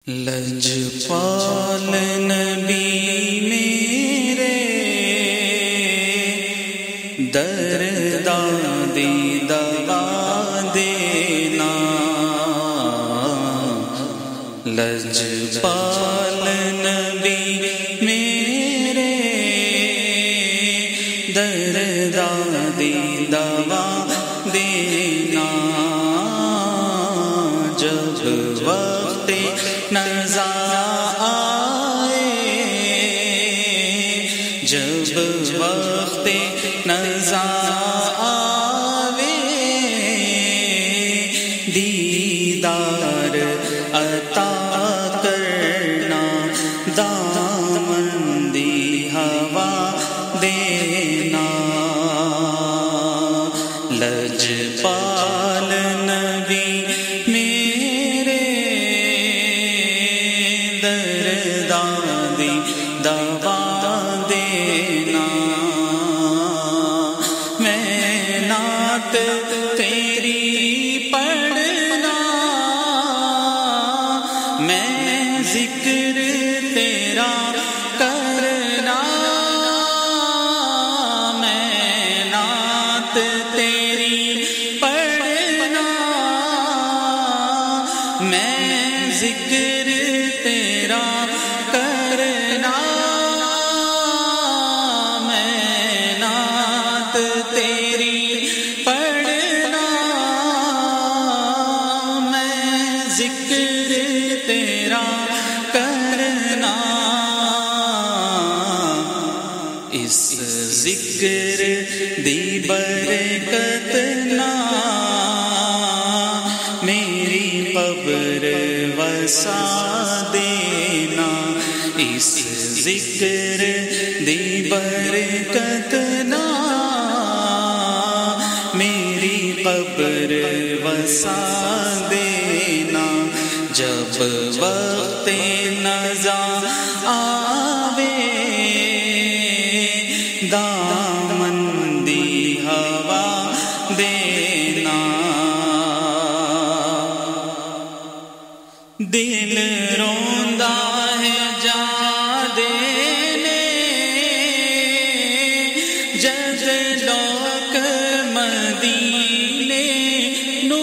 لجپال نبی میرے درداں دی دوا دینا، لجپال نبی میرے درداں دی دوا دینا، جب وقت نزا آئے، جب وقت نزا آوے، دیدار عطا کرنا، دامن دی ہوا دینا، لجپال نبی میرے درداں دی دوا دینا، میں نعت تیری پڑھنا، میں ذکر تیرا کرنا، میں نعت تیری پڑھنا، میں ذکر تیرا کرنا، میں نعت تیری پڑھنا، میں ذکر تیرا کرنا، اس ذکر دی برکت میری قبر وسا دینا، اس ذکر دی برکت میری قبر وسا دینا، جب وقت نزا آوے، دامن دی ہوا دینا، دل روندا ہے جا دینے، جد لوک مدینے نو،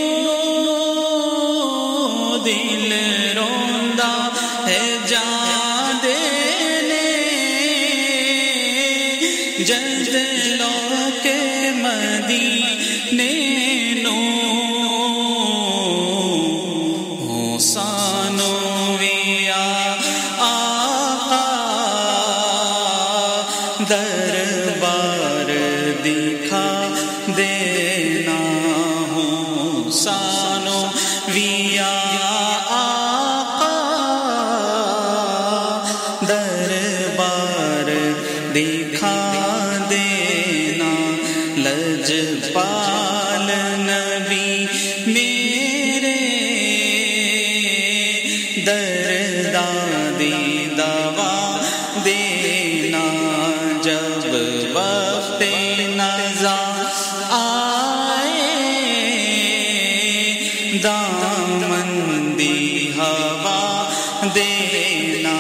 دل روندا ہے جا دینے، جد لوک مدینے نو، سانو ویا آقا دربار دکھا دینا، ہوں سانو ویا آقا دربار دکھا دینا، لجپال نبی میرے درداں دی دوا دینا، جب وقت نزا آئے، دامن دی ہوا دینا،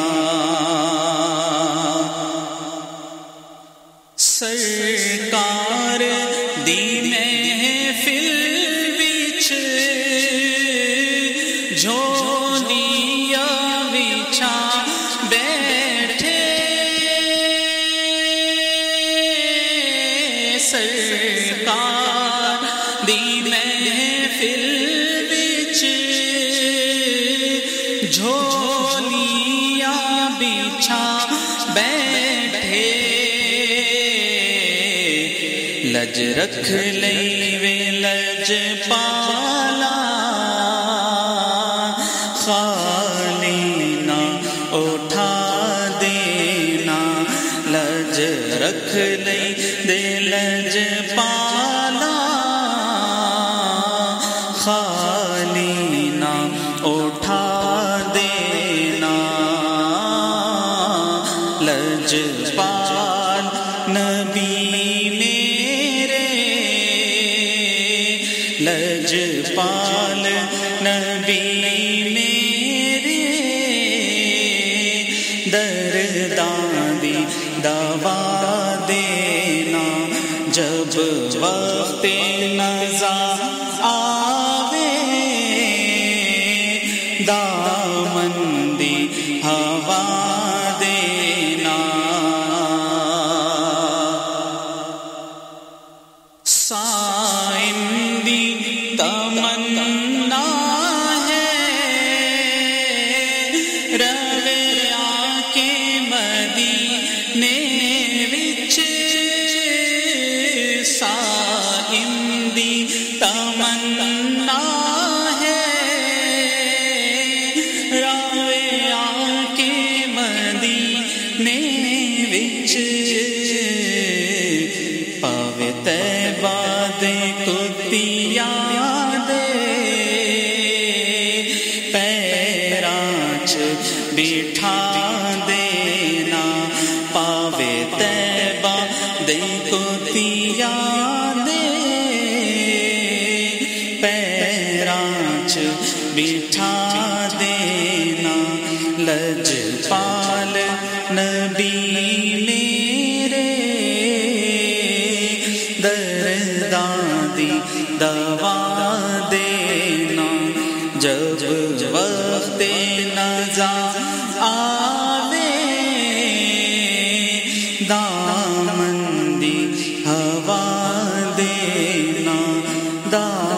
سرکار دی محفل وچ جھولیاں وچھا بیٹھے، سرکار دی محفل وچ جھولیاں بچھا بیٹھے، لج رکھ لئی وے لجپالا، خالی نہ اٹھا دینا، لج رکھ لئی دے لجپالا، خالی نہ اٹھا دینا، لجپال نبی میرے، لجپال نبی میرے درداں دی دوا دینا جب وقت نزا آوے دامن دی ہوا دینا سائن دی تمنا ہے روے آ کے مدینے وچ سائن دی تمنا ہے روے آ کے مدینے وچ پاوے طیبہ دے کتیاں دے پیراں چ بٹھا دینا پاوے طیبہ دے کتیاں دے پیراں چ بٹھا دینا لجپال نبی میرے درداں دی دوا دینا جب وقت نزا آوے دامن دی ہوا دینا